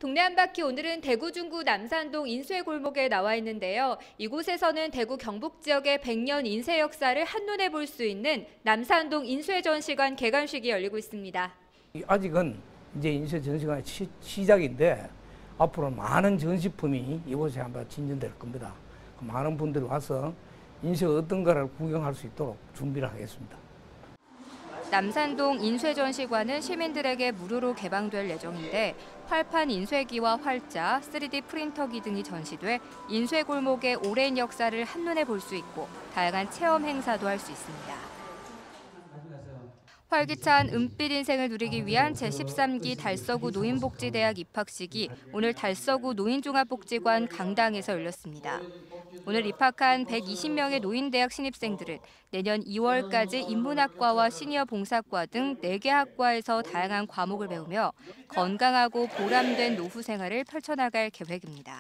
동네 한 바퀴 오늘은 대구 중구 남산동 인쇄 골목에 나와 있는데요. 이곳에서는 대구 경북 지역의 100년 인쇄 역사를 한눈에 볼 수 있는 남산동 인쇄 전시관 개관식이 열리고 있습니다. 아직은 이제 인쇄 전시관의 시작인데 앞으로 많은 전시품이 이곳에 한번 진전될 겁니다. 많은 분들이 와서 인쇄가 어떤가를 구경할 수 있도록 준비를 하겠습니다. 남산동 인쇄전시관은 시민들에게 무료로 개방될 예정인데 활판 인쇄기와 활자, 3D 프린터기 등이 전시돼 인쇄 골목의 오랜 역사를 한눈에 볼 수 있고 다양한 체험 행사도 할 수 있습니다. 활기찬 은빛 인생을 누리기 위한 제13기 달서구 노인복지대학 입학식이 오늘 달서구 노인종합복지관 강당에서 열렸습니다. 오늘 입학한 120명의 노인대학 신입생들은 내년 2월까지 인문학과와 시니어 봉사과 등 4개 학과에서 다양한 과목을 배우며 건강하고 보람된 노후 생활을 펼쳐나갈 계획입니다.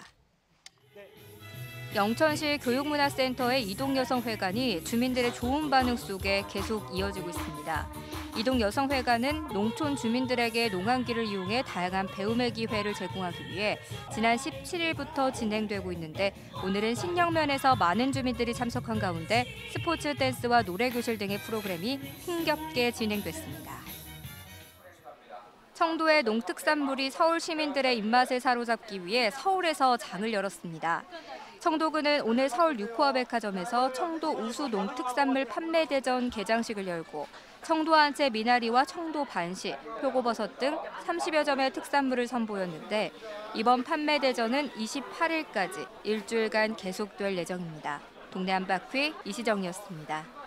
영천시 교육문화센터의 이동여성회관이 주민들의 좋은 반응 속에 계속 이어지고 있습니다. 이동여성회관은 농촌 주민들에게 농한기를 이용해 다양한 배움의 기회를 제공하기 위해 지난 17일부터 진행되고 있는데 오늘은 신영면에서 많은 주민들이 참석한 가운데 스포츠 댄스와 노래교실 등의 프로그램이 흥겹게 진행됐습니다. 청도의 농특산물이 서울 시민들의 입맛을 사로잡기 위해 서울에서 장을 열었습니다. 청도구는 오늘 서울 6호화 백화점에서 청도 우수 농특산물 판매대전 개장식을 열고 청도 한채 미나리와 청도 반시, 표고버섯 등 30여 점의 특산물을 선보였는데 이번 판매대전은 28일까지 일주일간 계속될 예정입니다. 동네 한 바퀴 이시정이었습니다.